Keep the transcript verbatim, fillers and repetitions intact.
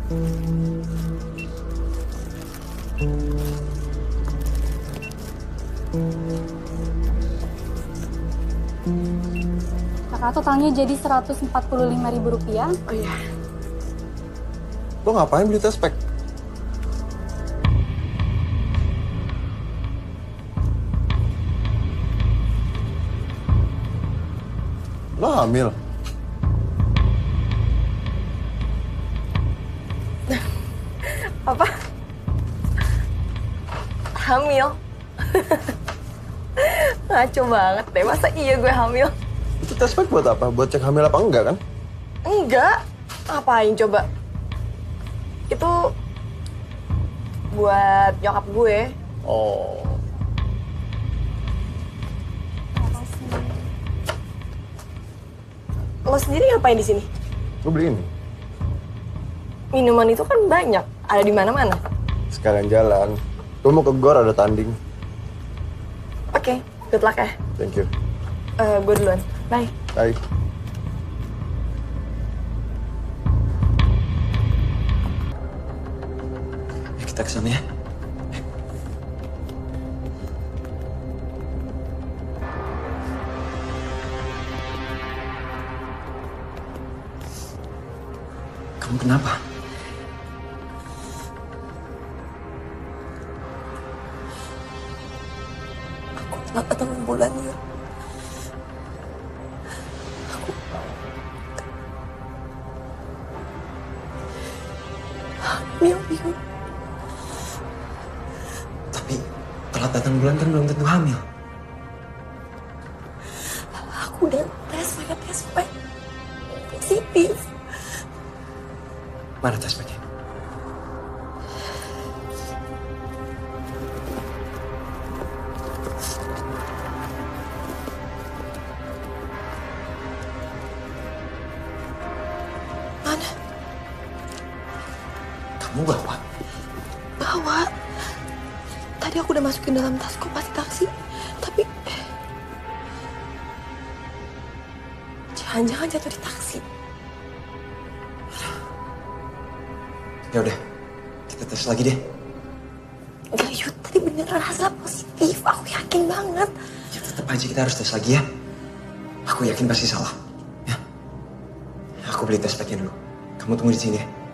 Kakak totalnya jadi seratus empat puluh lima ribu rupiah. Oh iya. Lo ngapain beli test pack? Lo hamil? Apa? Hamil? Ngaco banget deh, masa iya gue hamil? Itu test pack buat apa? Buat cek hamil apa enggak kan? Enggak. Ngapain coba? Itu buat nyokap gue. Oh. Lo sendiri ngapain di sini? Gue beli ini. Minuman itu kan banyak, ada di mana-mana. Sekalian jalan. Gue mau ke Gor ada tanding. Oke, okay, good luck ya. Thank you. Uh, gue duluan. Bye. Bye. Kita kesana ya. Kamu kenapa? Aku telat datang bulan ya. Aku... Hamil, Biu. Tapi telat datang bulan kan belum tentu hamil. Aku udah tes pakai tes pack positif. Mana tes packnya? Mana? Kamu bawa? Bawa. Tadi aku udah masukin dalam tasku pas taksi. Tapi... jangan-jangan jatuh di taksi. Ya udah, kita tes lagi deh. Enggak, Yud. Tadi beneran hasil positif. Aku yakin banget. Ya tetap aja kita harus tes lagi ya. Aku yakin pasti salah. Ya. Aku beli tes packnya dulu. Kamu tunggu di sini ya.